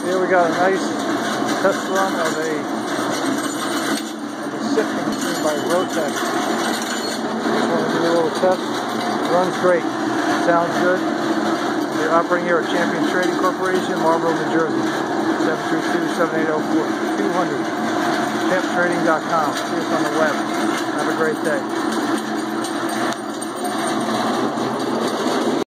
Here we got a nice test run of a sifting machine by Rotex. Just want to do a little test. Runs great. Sounds good. They're operating here at Champion Trading Corporation, Marlboro, New Jersey. 732-780-4200. ChampTrading.com. See us on the web. Have a great day.